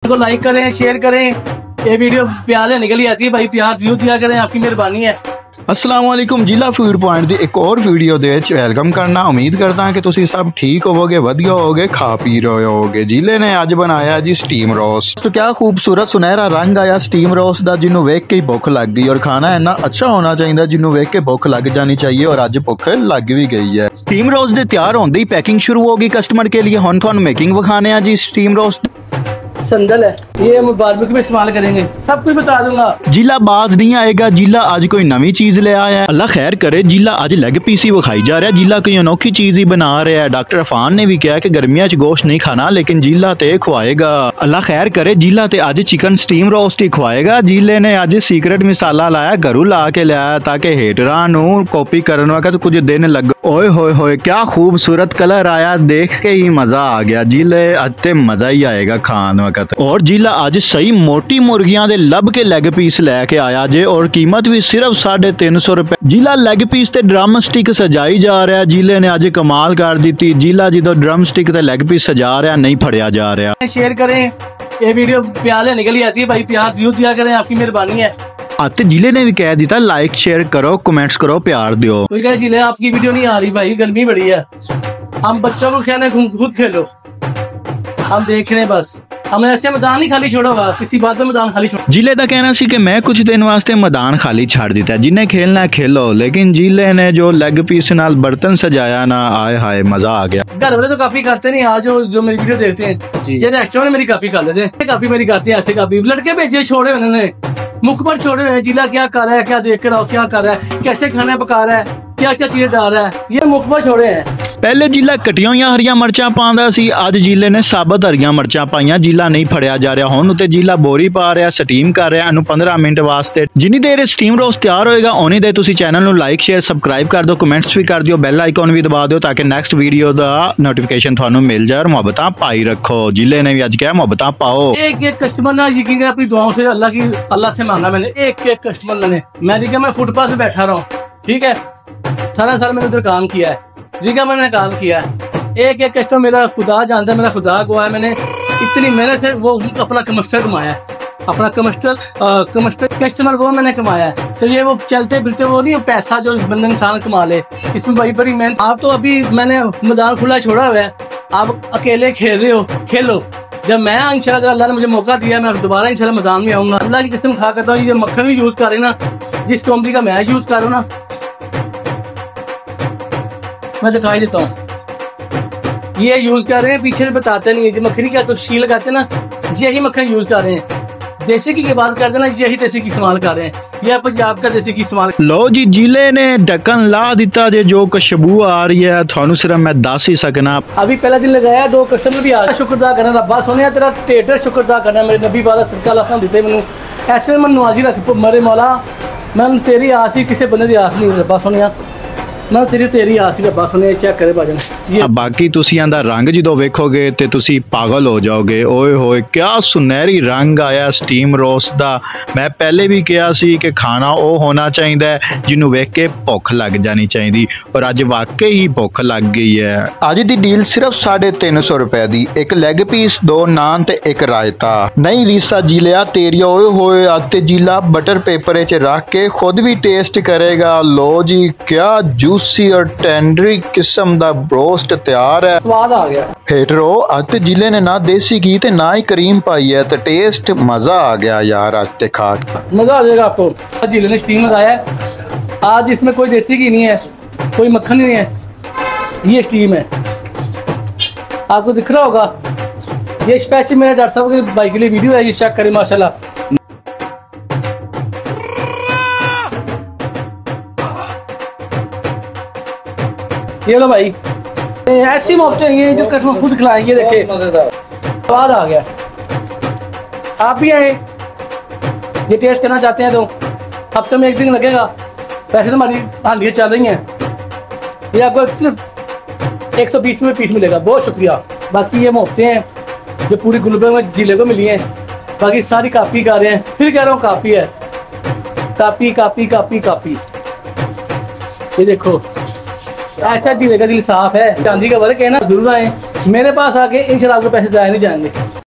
को लाइक करें, शेयर करें। ये वीडियो प्यार लेने के लिए आती है भाई, प्यार जरूर दिया करें, आपकी मेहरबानी है। अस्सलाम वालेकुम, जिला फूड पॉइंट दी एक और वीडियो दे वेलकम करना। उम्मीद करता है कि तुसी सब ठीक होवोगे, वधिया होगे, खा पी रहे होगे। जिले ने अज बनाया जी स्टीम रोस्ट। तो क्या खूबसूरत सुनहरा रंग आया स्टीम रोस्ट दा, जिन्हों वेख के ही भुख लग गई। और खाना इन्ना अच्छा होना चाहिए जिन्हों वेख के भुख लग जानी चाहिए, और अज भुख लग भी गई है। स्टीम रोस्ट दे तैयार होंदे ही पैकिंग शुरू होगी कस्टमर के लिए। हुण तुहानूं मेकिंग विखाने जी स्टीम रोस्ट। संदल है, ये हम बारबेक्यू में इस्तेमाल करेंगे, सब कुछ बता दूंगा। जिला बाज नहीं आएगा, जिला आज कोई नवी चीज ले आया है। अल्लाह खैर करे, जिला आज लेग पीस ही विखाई जा रहा है। जिला कोई अनोखी चीज ही बना रहा है। डॉक्टर अफान ने भी कहा कि गर्मियां च गोश्त नहीं खाना, लेकिन जिला ते खुआएगा। अल्लाह खैर करे, जिला ते आज चिकन स्टीम रोस्ट ही खुआएगा। जिले ने आज सीक्रेट मसाला लाया, घरों ला के लाया ताकि हेटरां नूं कॉपी करने वक्त कुछ दिन लग। ओए होए होए, क्या खूबसूरत कलर आया, देख के ही मजा आ गया। जिले आज ते मजा ही आएगा खान वक्त। और जिला आज सही मोटी मुर्गियां दे लब के लेग पीस लैके आया जे, और कीमत भी सिर्फ 350 रुपए। जिला लेग पीस ते ड्रम स्टिक सजाई जा रहा है। जिले ने आज कमाल कर दी। जिला जो ड्रम स्टिक ते लेग पीस सजा रहा नहीं फड़िया जा रहा। शेयर करें, ये वीडियो प्यार लेने के लिए आती है भाई, प्यार जरूर दिया करें, आपकी मेहरबानी है। आते जिले ने भी कह दिया लाइक शेयर करो, कमेंट्स करो, प्यार दो। कोई कहे जिले आपकी वीडियो नहीं आ रही भाई, गर्मी बड़ी है। हम बच्चों को कहने खुद खेलो, हम देख रहे हैं बस। हमने ऐसे मैदान नहीं खाली छोड़ा हुआ, किसी बात में मैदान खाली छोड़ा। जिले का कहना सी कि मैं कुछ दिन वास्ते मैदान खाली छाड़ दिता, जिन्हें खेलना है खेलो। लेकिन जिले ने जो लेग पीस नाल बर्तन सजाया ना, आए हाय मजा आ गया। घर वाले तो काफी करते नहीं, आज जो मेरी वीडियो देखते हैं ये रेस्टोरेंट मेरी काफी कर लेते हैं, काफी मेरी करते हैं ऐसे। काफी लड़के भेजे छोड़े उन्होंने, मुख पर छोड़े हुए। जिला क्या कर रहा है, क्या देख कर आओ, क्या कर रहा है, कैसे खाना पका रहा है, क्या क्या चीजें डाल रहा है, ये मुख पर छोड़े हैं। पहले जिला कटिया हुई हरिया मिर्चा पांदा सी, अज जिले ने साबत हरिया मिर्चा पाइया। जिला नहीं फड़िया जा रहा। हुण उत्ते जिला बोरी पा रहा, स्टीम कर रहा इनू 15 मिनट वास्ते। जिन्नी देर स्टीम रोस्ट तैयार होएगा उन्नी देर तुसी चैनल नू लाइक शेयर सबसक्राइब कर दो, कमेंट्स भी कर दियो, बेल आइकॉन भी दबा दो ताकि नेक्स्ट वीडियो दा नोटिफिकेशन थानू मिल जाए। और मुहब्बतां पाई रखो। जिले ने भी अज क्या मुहब्बतां पाओ। एक एक कस्टमर ना यकीन कर अपनी दुआओं से अल्लाह से मांगा मैंने। एक एक कस्टमर मैं देखा, मैं फुटपाथ पे बैठा रहा हूँ, ठीक है। 18 साल मैंने उधर काम किया है, ठीक है, मैंने काम किया है। एक एक कस्टमर मेरा खुदा जानता है, मेरा खुदा गवाह है। मैंने इतनी मेहनत से वो अपना कमस्टर कमाया है, अपना कमस्टर कस्टमर वो मैंने कमाया है। तो ये वो चलते फिरते वो नहीं पैसा जो बंदा इंसान कमा ले, इसमें बड़ी बड़ी मेहनत। आप तो अभी मैंने मैदान खुला छोड़ा हुआ है, आप अकेले खेल रहे हो, खेलो। जब मैं इंशाल्लाह अल्लाह ने मुझे मौका दिया, मैं दोबारा इंशाल्लाह मैदान में आऊंगा। अल्लाह की कसम खा करता हूँ, ये मक्खन भी यूज कर रहे ना, जिस कंपनी का मैं यूज कर रहा हूँ ना, मैं दिखाई देता हूँ। ये यूज कर रहे हैं, पीछे से बताते नहीं है। जो मक्खनी का तो शील लगाते ना, यही मक्खन यूज कर रहे हैं। देसी की बात करते ना, यही देसी की इस्तेमाल कर रहे हैं। यह पंजाब का देसी की इस्तेमाल। लो जी, जिले ने ढक्कन ला दिता जे, जो खुशबू आ रही है थानू सिर्फ मैं दस ही सकना। अभी पहला दिन लगाया, 2 कस्टमर भी आ। शुक्रदा करना रब्बा सोने, तेरा टेटर शुक्रदा करना मेरे नबी वाला सदका लाखों दिते मैनू। ऐसे मैं नवाजी रख मरे मौला, मैं तेरी आस ही किसी बंदे की आस नहीं रब्बा सोनिया, मैं तेरी आस ही रब्बा सोनिया। चेक करे भाजन ये बाकी तुसी आंदा रंग जो वेखोगे ते तुसी पागल हो जाओगे। ओए होए, क्या सुनहरी रंग आया स्टीम रोस्ट दा। मैं पहले भी कहा सी कि खाना वो होना चाहिए जिन्हों वेख के भुख लग जानी चाहिए, और अज वाकई ही भुख लग गई है। अज दी डील सिर्फ 350 रुपए दी, एक लेग पीस, 2 नान ते एक रायता। नहीं रीसा जिलिया तेरिया। ओए होए, अते जिला बटर पेपर च रख के खुद भी टेस्ट करेगा। लो जी, क्या जूसी और टेंडरी किस्म दा ब्रोस्ट तैयार है। स्वाद आ गया। हेटरो अते जिले ने ना देसी घी ते ना ही क्रीम पाई है, तो टेस्ट मजा आ गया यार। आज ते खा मजा आ जाएगा आपको। जिले ने स्टीम लगाया है आज, इसमें कोई देसी घी नहीं है, कोई मक्खन नहीं है, ये स्टीम है। आपको दिख रहा होगा, ये स्पेशल मेरे डॉक्टर साहब के भाई के लिए वीडियो है, ये चेक करें माशाल्लाह। ये लो भाई, ऐसी मोहब्बतें हैं जो कस्टमर खुद खिलाएंगे। देखे स्वाद आ गया। आप भी आए, ये टेस्ट करना चाहते हैं तो हफ्ते में 1 दिन लगेगा। वैसे तो हमारी हांडियाँ चल रही हैं, ये आपको सिर्फ 120 में पीस मिलेगा। बहुत शुक्रिया। बाकी ये मोहब्बतें हैं जो पूरी गुलबर्ग में जिले को मिली हैं, बाकी सारी कापी कर रहे हैं। फिर कह रहा हूँ कापी है, कापी कापी कापी कापी। ये देखो, ऐसा जिले का दिल साफ है। चांदी का वर्क है ना, जरूर आए मेरे पास आके, इंशाल्लाह आपके पैसे जाए नहीं जाएंगे।